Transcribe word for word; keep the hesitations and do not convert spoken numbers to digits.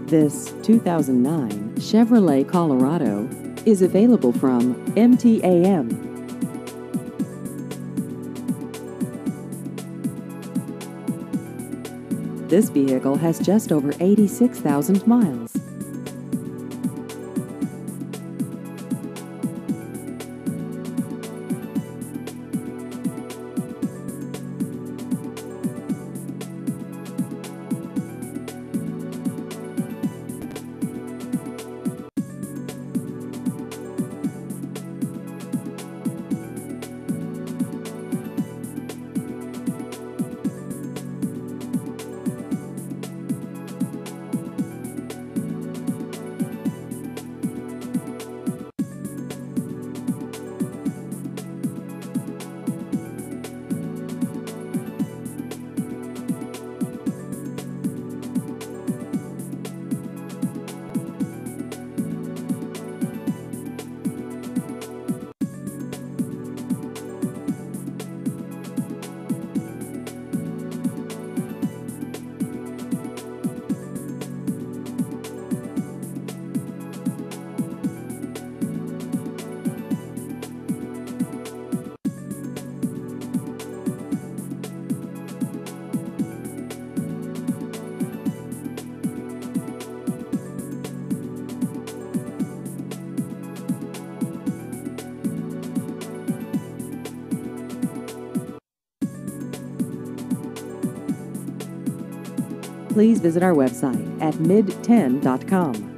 This two thousand nine Chevrolet Colorado is available from M T A M. This vehicle has just over eighty-six thousand miles. Please visit our website at mid ten dot com.